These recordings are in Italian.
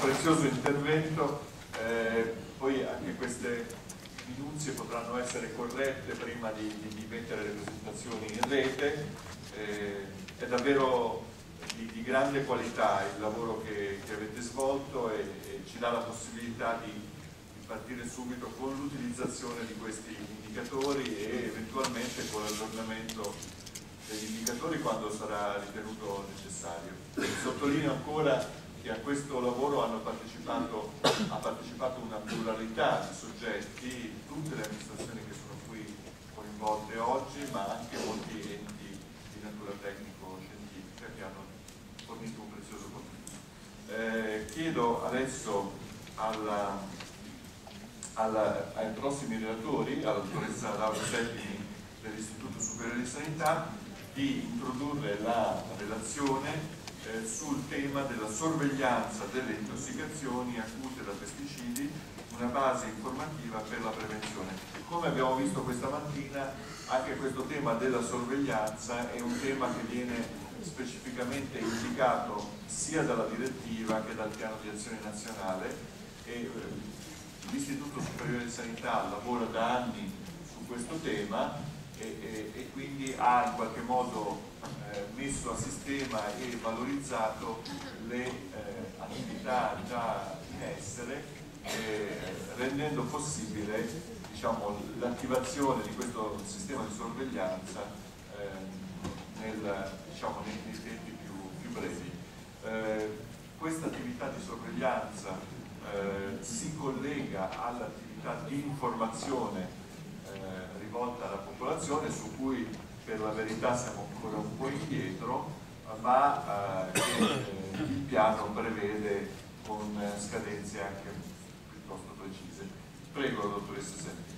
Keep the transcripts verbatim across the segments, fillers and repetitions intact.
prezioso intervento. Eh, poi anche queste minuzie potranno essere corrette prima di, di, di mettere le presentazioni in rete. Eh, è davvero di, di grande qualità il lavoro che, che avete svolto e, e ci dà la possibilità di, di partire subito con l'utilizzazione di questi indicatori e eventualmente con l'aggiornamento degli indicatori quando sarà ritenuto necessario. Sottolineo ancora che a questo lavoro hanno partecipato, ha partecipato una pluralità di soggetti, tutte le amministrazioni che sono qui coinvolte oggi, ma anche molti enti di natura tecnico-scientifica che hanno fornito un prezioso contributo. Eh, chiedo adesso alla, alla, ai prossimi relatori, alla dottoressa Laura Settimi dell'Istituto Superiore di Sanità, di introdurre la relazione Eh, sul tema della sorveglianza delle intossicazioni acute da pesticidi, una base informativa per la prevenzione. Come abbiamo visto questa mattina, anche questo tema della sorveglianza è un tema che viene specificamente indicato sia dalla direttiva che dal piano di azione nazionale e eh, l'Istituto Superiore di Sanità lavora da anni su questo tema e, e, e quindi ha in qualche modo Eh, messo a sistema e valorizzato le eh, attività già in essere, eh, rendendo possibile diciamo, l'attivazione di questo sistema di sorveglianza eh, nel, diciamo, nei, nei tempi più, più brevi. Eh, questa attività di sorveglianza eh, si collega all'attività di informazione eh, rivolta alla popolazione, su cui per la verità siamo ancora un po' indietro, ma eh, che, eh, il piano prevede con scadenze anche piuttosto precise. Prego, dottoressa Settimi.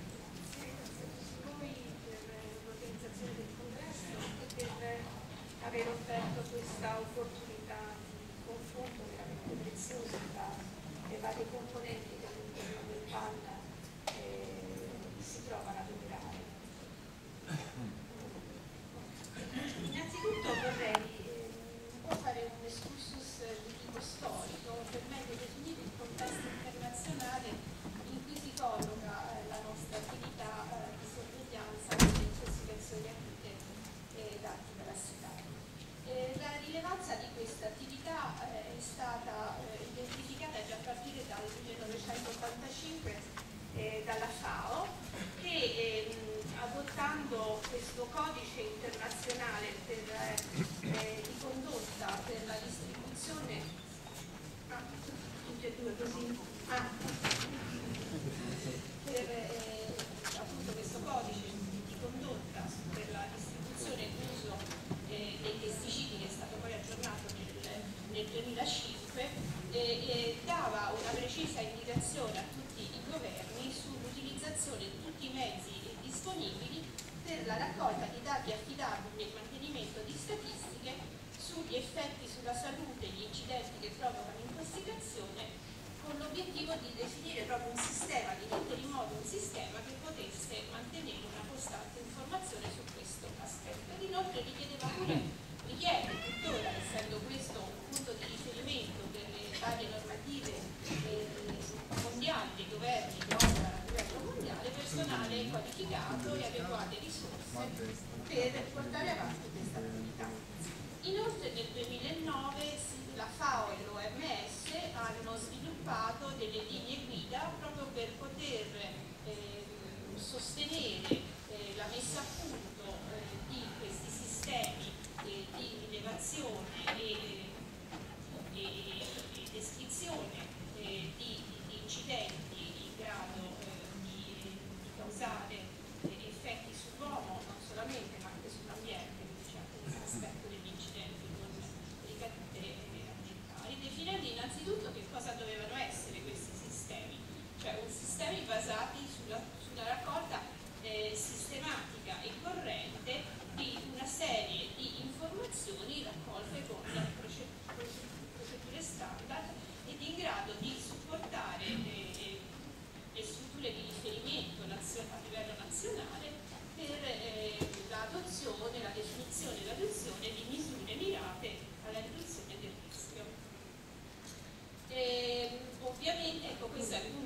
Voi per l'organizzazione del congresso e per aver offerto questa opportunità di confronto veramente prezioso tra le varie componenti dell'interno del P A N eh, si trovano ad operare. Innanzitutto vorrei eh, un po' fare un excursus di tipo storico per meglio definire il contesto internazionale in cui si colloca eh, la nostra attività eh, di sorveglianza delle intossicazioni acute eh, da antiparassitari. Eh, la rilevanza di questa attività eh, è stata eh, identificata già a partire dal millenovecentottantacinque eh, dalla FAO che eh, adottando questo codice internazionale per, eh, di condotta per la distribuzione ah, tutte e due così ah, per eh, appunto questo codice di condotta per la distribuzione e l'uso eh, dei pesticidi che è stato poi aggiornato nel, nel duemilacinque eh, eh, dava una precisa indicazione a tutti i governi sull'utilizzazione di tutti i mezzi disponibili per la raccolta di dati affidabili e il mantenimento di statistiche sugli effetti sulla salute e gli incidenti che provocano intossicazione, con l'obiettivo di definire proprio un sistema, di mettere in modo un sistema che potesse mantenere una costante informazione su questo aspetto. Ed inoltre richiedeva pure, richiede tuttora, essendo questo un punto di riferimento per le varie normative eh, mondiali dei governi che operano a livello mondiale, personale qualificato e adeguate risorse per portare avanti questa attività. Inoltre nel duemilanove la FAO e l'O M S hanno sviluppato delle linee guida proprio per poter eh, sostenere eh, la messa a punto eh, di questi sistemi eh, di rilevazione e, e, e descrizione eh, di, di incidenti in grado eh, di, di causare eh, effetti sull'uomo, non solamente ma anche sull'ambiente, quindi c'è anche questo aspetto degli incidenti con ricadute ambientali, definendo innanzitutto che cosa dovevano essere questi sistemi, cioè un sistemi basati sulla, sulla raccolta eh, sistematica e corrente di una serie di informazioni raccolte con procedure standard ed in grado di supportare eh, le strutture di riferimento a livello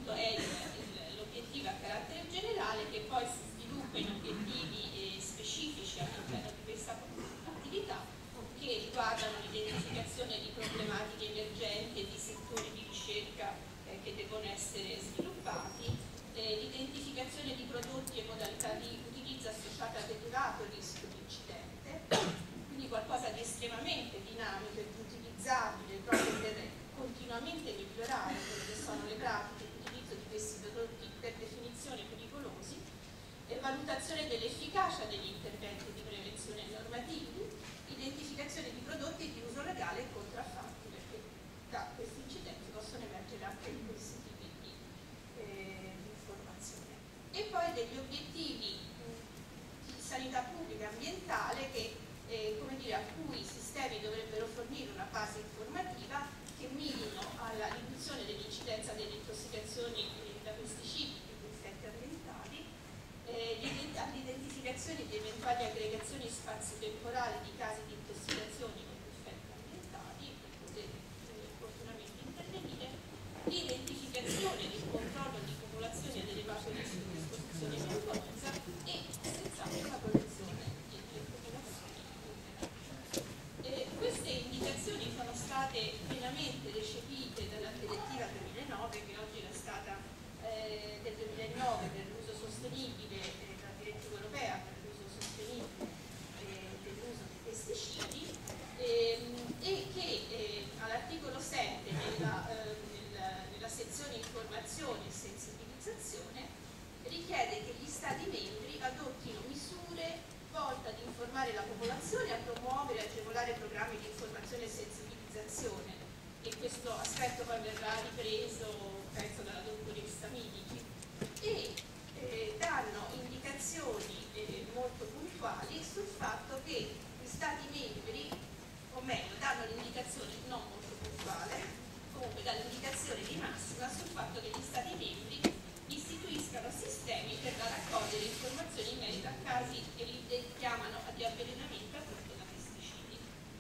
appunto è l'obiettivo a carattere generale, che poi si sviluppa in obiettivi eh, specifici all'interno di questa attività, che riguardano l'identificazione di problematiche emergenti e di settori di ricerca eh, che devono essere sviluppati, eh, l'identificazione di prodotti e modalità di utilizzo associata al deteriorato e rischio di incidente, quindi qualcosa di estremamente dinamico e utilizzabile proprio per continuamente migliorare quelle che sono le pratiche di utilizzo di questi prodotti per definizione pericolosi, e valutazione dell'efficacia degli interventi di prevenzione normativi, identificazione di prodotti di uso legale e contraffatti, perché da questi incidenti possono emergere anche questi tipi di, eh, di informazione. E poi degli obiettivi mh, di sanità pubblica e ambientale che, eh, come dire, a cui i sistemi dovrebbero fornire una base informativa che mirino alla riduzione dell'incidenza delle intossicazioni eh, da pesticidi e insetti ambientali, eh, all'identificazione di eventuali aggregazioni spazio-temporali di casi di intossicazioni con effetti ambientali per poter eh, opportunamente intervenire, l'identificazione del controllo di popolazioni ad elevato rischio di esposizione pericolosa e senz'altro la protezione delle popolazioni vulnerabili. Eh, queste indicazioni sono state pienamente recepite dalla direttiva duemilanove, che oggi era stata eh, del duemilanove per l'uso sostenibile, eh, dalla direttiva europea per l'uso sostenibile eh, dell'uso dei pesticidi, ehm, e che eh, all'articolo sette nella, eh, nella, nella sezione informazione e sensibilizzazione richiede che gli Stati membri adottino misure volte ad informare la popolazione, a promuovere e agevolare programmi di informazione e sensibilizzazione, e questo aspetto poi verrà ripreso, penso, dalla dottoressa Milici, e eh, danno indicazioni eh, molto puntuali sul fatto che gli Stati membri, o meglio, danno l'indicazione non molto puntuale, comunque danno l'indicazione di massima sul fatto che gli Stati membri istituiscano sistemi per la raccogliere informazioni in merito a casi che li chiamano di avvelenamento appunto da pesticidi.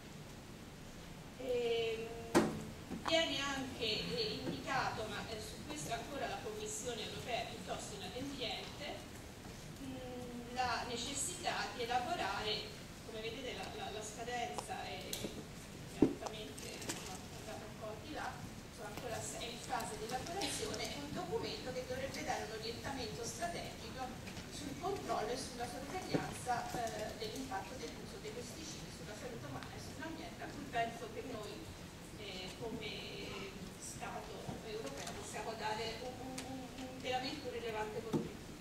E, viene anche eh, indicato, ma eh, su questo ancora la Commissione europea è piuttosto inadempiente, mh, la necessità di elaborare, come vedete la, la, la scadenza è praticamente andata un po' di là, ancora è in fase di elaborazione, è un documento che dovrebbe dare un orientamento strategico sul controllo e sulla sorveglianza eh, dell'impatto dell'uso dei pesticidi sulla salute umana e sull'ambiente, a cui penso che noi eh, come Stato europeo possiamo dare un, un, un veramente un rilevante contributo.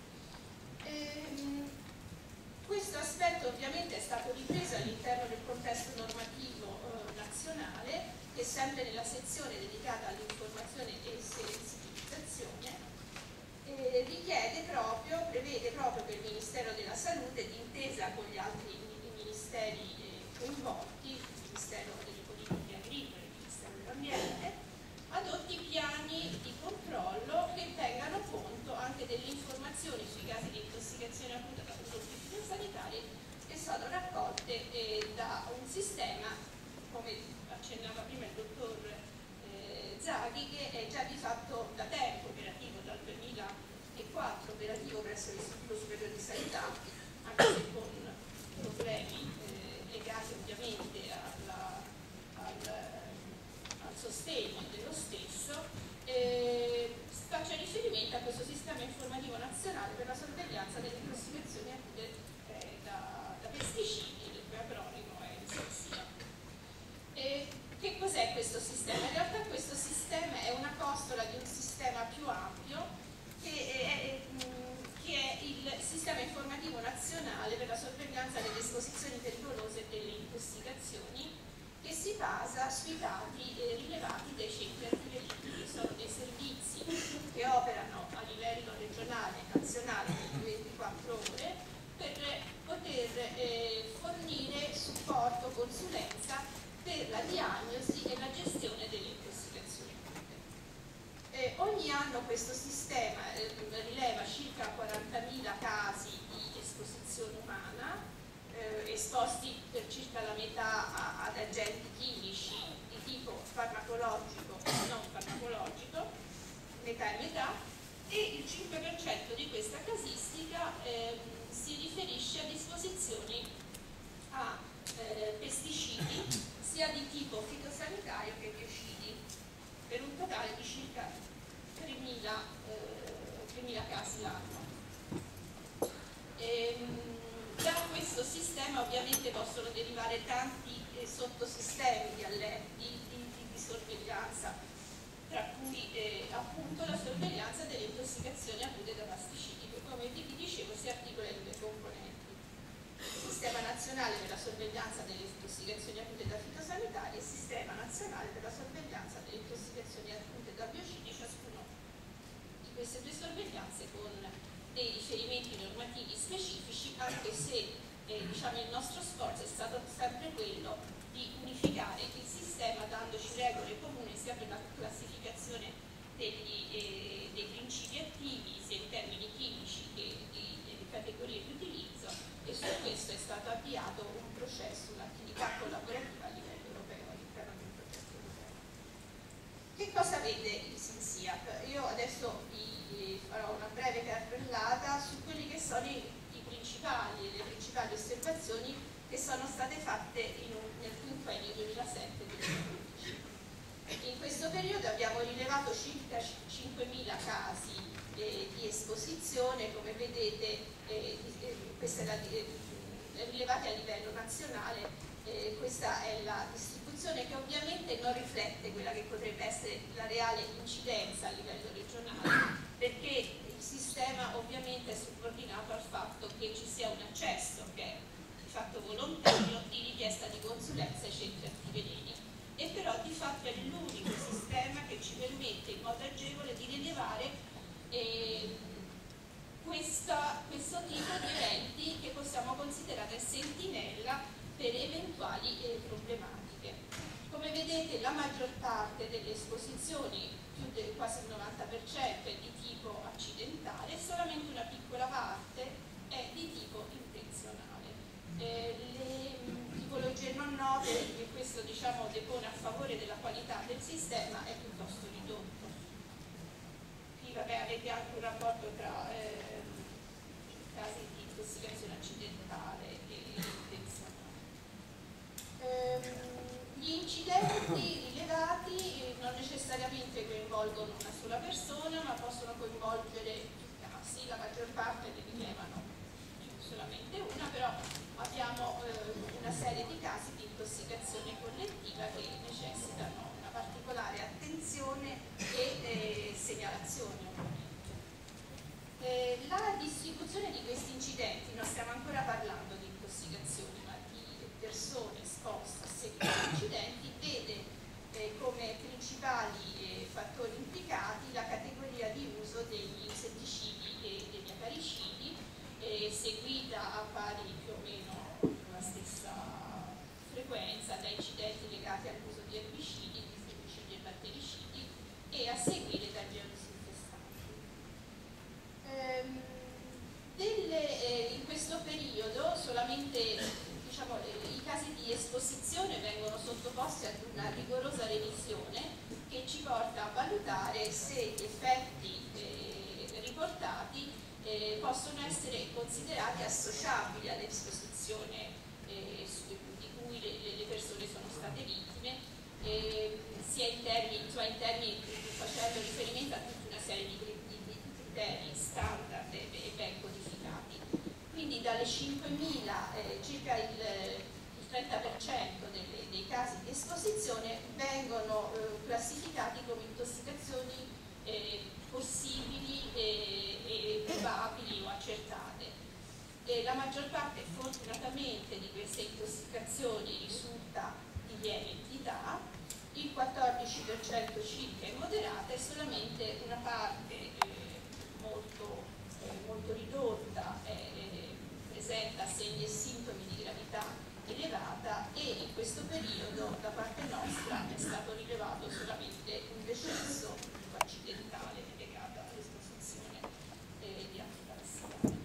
Ehm, questo aspetto ovviamente è stato ripreso all'interno del contesto normativo eh, nazionale, che sempre nella sezione dedicata all'informazione e sensibilizzazione eh, richiede proprio, prevede proprio che il Ministero della Salute, d'intesa con gli altri ministeri eh, coinvolti, il Ministero delle Politiche Agricole, il Ministero dell'Ambiente, adotti piani di controllo che tengano conto anche delle informazioni sui casi di intossicazione acuta da prodotti fitosanitari che sono raccolte eh, da un sistema, come accennava prima il dottor eh, Zaghi, che è già di fatto da tempo operativo, dal duemilaquattro operativo presso l'Istituto Superiore di Sanità, anche se con problemi eh, legati ovviamente alla, al, al sostegno dello stesso. Eh, faccio riferimento a questo sistema informativo nazionale per la sorveglianza delle intossicazioni acute eh, da, da pesticidi, il cui acronimo è il SISIA. Eh, che cos'è questo sistema? In realtà questo sistema è una costola di un sistema più ampio che è, che è il sistema informativo nazionale per la sorveglianza delle esposizioni pericolose e delle intossicazioni, che si basa sui dati eh, rilevati dai centri antiveleni, che sono dei servizi che operano a livello regionale e nazionale per ventiquattro ore per poter eh, fornire supporto, consulenza per la diagnosi e la gestione delle intossicazioni acute. Eh, ogni anno questo sistema eh, rileva circa quarantamila casi di esposizione umana, eh, esposti per circa la metà a, ad agenti chimici di tipo farmacologico o non farmacologico, nel metà e metà, e il cinque per cento di questa casistica eh, si riferisce a disposizioni a eh, pesticidi sia di tipo fitosanitario che biocidi, per un totale di circa tremila eh, casi l'anno. Da questo sistema ovviamente possono derivare tanti eh, sottosistemi di allerti, di, di, di sorveglianza, tra cui eh, appunto la sorveglianza delle intossicazioni acute da pesticidi, che come vi dicevo si articola in due componenti: il sistema nazionale per la sorveglianza delle intossicazioni acute da fitosanitari e il sistema nazionale per la sorveglianza delle intossicazioni acute da biocidi, ciascuno di queste due sorveglianze con dei riferimenti normativi specifici, anche se eh, diciamo, il nostro sforzo è stato sempre quello di unificare il sistema, dandoci regole comuni sia per la classificazione degli, eh, dei principi attivi, sia in termini chimici che di, di categorie di utilizzo, e su questo è stato avviato un processo, un'attività collaborativa a livello europeo, all'interno di un progetto europeo. Che cosa vede il SINSIAP? Io adesso vi farò una breve carrellata su quelli che sono i, i principali, le principali osservazioni che sono state fatte in un, nel quinquennio duemilasette duemilaundici. In questo periodo abbiamo rilevato circa cinquemila casi eh, di esposizione, come vedete eh, eh, questa è la, eh, rilevati a livello nazionale. Eh, questa è la distribuzione, che ovviamente non riflette quella che potrebbe essere la reale incidenza a livello regionale, perché il sistema ovviamente è subordinato al fatto che ci sia un accesso che è di fatto volontario di richiesta di consulenza ai centri antiveleni, e però di fatto è l'unico sistema che ci permette in modo agevole di rilevare eh, questa, questo tipo di eventi che possiamo considerare sentinella per eventuali eh, problematiche. Come vedete, la maggior parte delle esposizioni, più del quasi il novanta per cento, è di tipo accidentale e solamente una piccola parte è di tipo intenzionale. Eh, le mh, tipologie non note, e questo diciamo depone a favore della qualità del sistema, è piuttosto ridotto. Qui vabbè, avete anche un rapporto tra eh, casi di intossicazione accidentale e intenzionale. Gli incidenti rilevati non necessariamente coinvolgono una sola persona, ma possono coinvolgere più casi. La maggior parte ne rilevano solamente una, però abbiamo eh, una serie di casi di intossicazione collettiva che necessitano una particolare attenzione e eh, segnalazione. Eh, la distribuzione di questi incidenti, non stiamo ancora parlando di intossicazioni, ma di persone esposte a seguito di incidenti, vede eh, come principali eh, fattori implicati la categoria di uso degli insetticidi e degli acaricidi, eh, seguita a pari più o meno con la stessa frequenza da incidenti legati all'uso di erbicidi, di fungicidi e battericidi, e a seguire da geodisinfestanti. Ehm, delle, eh, in questo periodo solamente diciamo, eh, i casi di esposizione vengono sottoposti ad una rigorosa revisione che ci porta a valutare se gli effetti eh, riportati eh, possono essere considerati associabili all'esposizione eh, di cui le, le persone sono state vittime, eh, sia in termini, cioè in termini facendo riferimento a tutta una serie di, di, di criteri standard e, e ben codificati. Quindi dalle cinquemila eh, circa il, il trenta per cento delle, dei casi di esposizione vengono eh, classificati come intossicazioni eh, possibili e, e probabili o accertate. E la maggior parte fortunatamente di queste intossicazioni risulta di lieve entità, il quattordici per cento circa è moderata e solamente una parte eh, molto, eh, molto ridotta eh, presenta segni e sintomi di gravità elevata, e in questo periodo da parte nostra è stato rilevato solamente un decesso accidentale legato all'esposizione eh, di antiparassitari.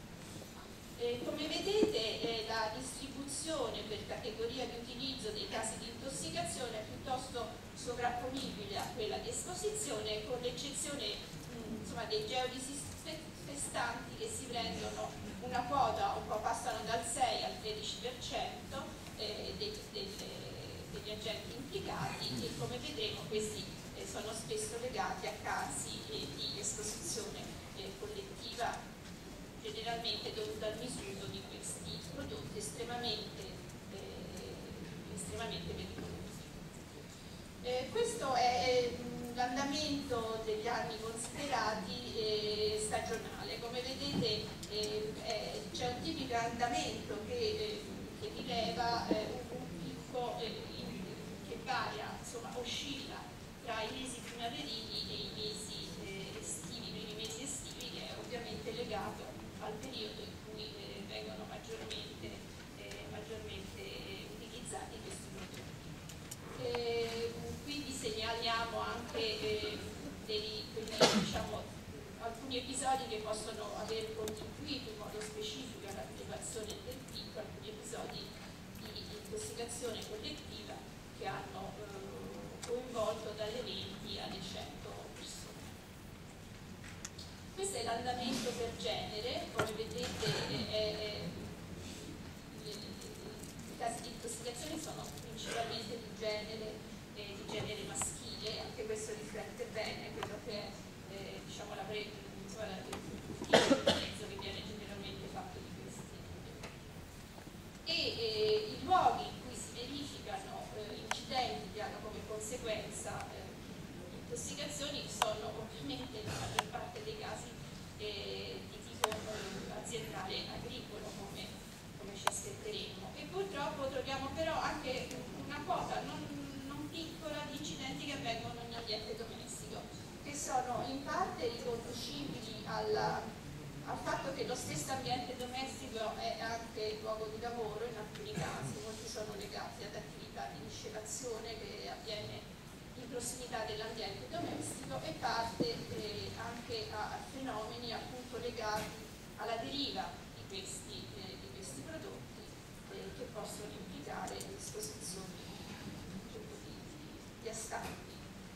Eh, come vedete eh, la distribuzione per categoria di utilizzo dei casi di intossicazione è piuttosto sovrapponibile a quella di esposizione, destinazione, con l'eccezione insomma, dei geodisinfestanti che si prendono una quota, un po' passano dal sei al tredici per cento eh, dei, dei, degli agenti implicati, e come vedremo questi eh, sono spesso legati a casi eh, di esposizione eh, collettiva, generalmente dovuta al misuso di questi prodotti estremamente, eh, estremamente pericolosi. Eh, questo è l'andamento degli anni considerati eh, stagionale. Come vedete eh, c'è un tipico andamento che, eh, che rileva eh, un, un picco eh, in, che varia, insomma oscilla tra i mesi primaverili e i mesi eh, estivi, i primi mesi estivi, che è ovviamente legato al periodo in cui eh, vengono maggiormente, eh, maggiormente eh, utilizzati questi prodotti. Eh, qui vi segnaliamo anche eh, dei, quelli, diciamo, alcuni episodi che possono aver contribuito in modo specifico alla rilevazione del picco, alcuni episodi di intossicazione collettiva che hanno eh, coinvolto dalle venti alle cento persone. Questo è l'andamento per genere, come vedete è, è, i casi di intossicazione sono principalmente di genere, eh, di genere maschile, anche questo riflette bene quello che è eh, diciamo, la pre, insomma, la, il prezzo che viene generalmente fatto di questi prodotti. E eh, i luoghi in cui si verificano eh, incidenti che hanno come conseguenza eh, intossicazioni sono ovviamente la maggior parte dei casi eh, di tipo eh, aziendale agricolo, come, come ci aspetteremo. E purtroppo troviamo però anche una quota non, non piccola di incidenti che avvengono in ambiente domestico, che sono in parte riconducibili alla, al fatto che lo stesso ambiente domestico è anche luogo di lavoro in alcuni casi, molti sono legati ad attività di miscelazione che avviene in prossimità dell'ambiente domestico, e parte eh, anche a, a fenomeni appunto legati alla deriva di questi, eh, di questi prodotti eh, che possono implicare esposizioni di, di ascarti.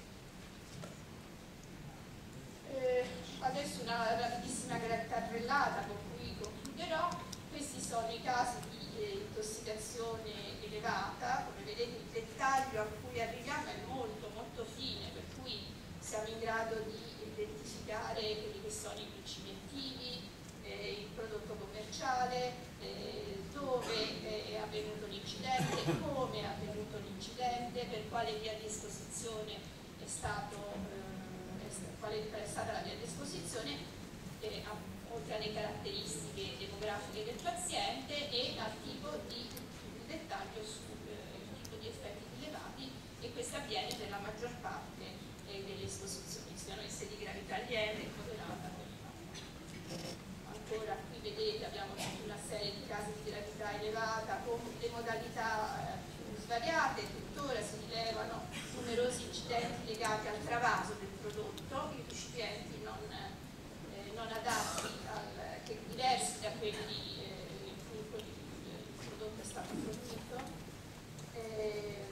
Eh, adesso una rapidissima carrellata con cui concluderò. Questi sono i casi di eh, intossicazione elevata. Come vedete il dettaglio a cui arriviamo è molto molto fine, per cui siamo in grado di identificare quelli che sono i principi attivi, eh, il prodotto commerciale, eh, dove è avvenuto l'incidente, come è avvenuto l'incidente, per quale via di esposizione è stato eh, qual è stata la via di esposizione, eh, oltre alle caratteristiche demografiche del paziente e al tipo di dettaglio sul eh, tipo di effetti rilevati, e questo avviene per la maggior parte eh, delle esposizioni, siano esse di gravità lieve, moderata o ancora qui vedete abbiamo una serie di casi di gravità elevata con le modalità eh, più svariate. Tuttora si rilevano numerosi incidenti legati al travaso del prodotto, i recipienti non, eh, non adatti, al, che diversi da quelli eh, in cui il prodotto è stato fornito. Eh,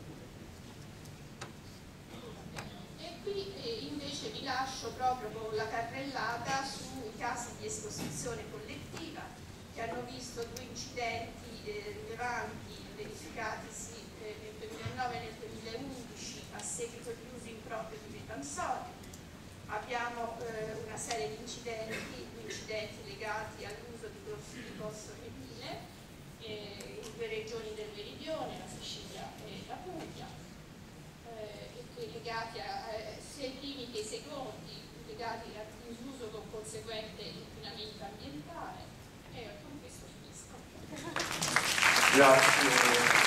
e qui eh, invece vi lascio proprio con la carrellata sui casi di esposizione collettiva che hanno visto due incidenti eh, rilevanti verificatisi eh, nel duemilanove e nel duemilaundici a seguito di uso improprio di metansodio. Abbiamo eh, una serie di incidenti, incidenti legati all'uso di clorfosfenile eh, in due regioni del meridione, la Sicilia e la Puglia, eh, e che legati a, eh, sia i primi che i secondi, legati al disuso con conseguente inquinamento ambientale. E con questo finisco. Grazie.